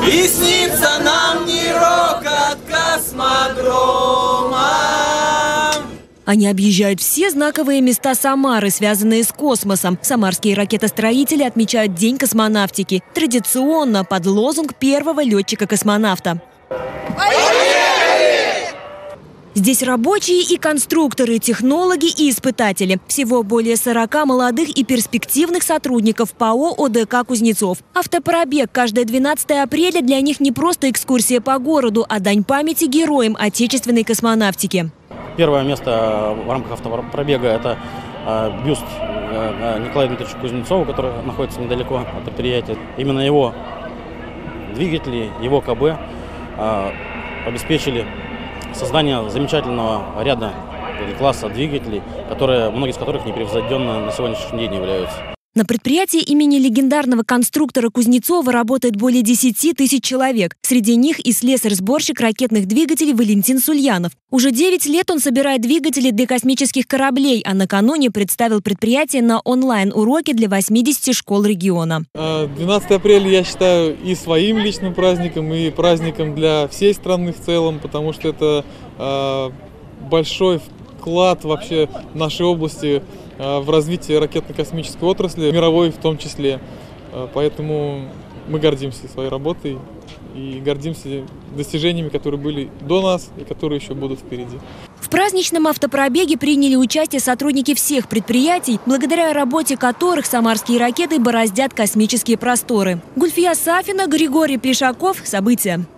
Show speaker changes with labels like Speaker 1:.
Speaker 1: И снится нам не рокот космодрома.
Speaker 2: Они объезжают все знаковые места Самары, связанные с космосом. Самарские ракетостроители отмечают День космонавтики. Традиционно под лозунг первого летчика-космонавта. Здесь рабочие и конструкторы, технологи и испытатели. Всего более 40 молодых и перспективных сотрудников ПАО ОДК «Кузнецов». Автопробег каждое 12 апреля для них не просто экскурсия по городу, а дань памяти героям отечественной космонавтики.
Speaker 3: Первое место в рамках автопробега – это бюст Николая Дмитриевича Кузнецова, который находится недалеко от предприятия. Именно его двигатели, его КБ обеспечили создание замечательного ряда или класса двигателей, многие из которых непревзойденны на сегодняшний день являются.
Speaker 2: На предприятии имени легендарного конструктора Кузнецова работает более 10 тысяч человек. Среди них и слесарь-сборщик ракетных двигателей Валентин Сульянов. Уже 9 лет он собирает двигатели для космических кораблей, а накануне представил предприятие на онлайн-уроке для 80 школ региона.
Speaker 4: 12 апреля я считаю и своим личным праздником, и праздником для всей страны в целом, потому что это большой вклад вообще нашей области в развитии ракетно-космической отрасли, мировой в том числе. Поэтому мы гордимся своей работой и гордимся достижениями, которые были до нас и которые еще будут впереди.
Speaker 2: В праздничном автопробеге приняли участие сотрудники всех предприятий, благодаря работе которых самарские ракеты бороздят космические просторы. Гульфия Сафина, Григорий Плешаков. События.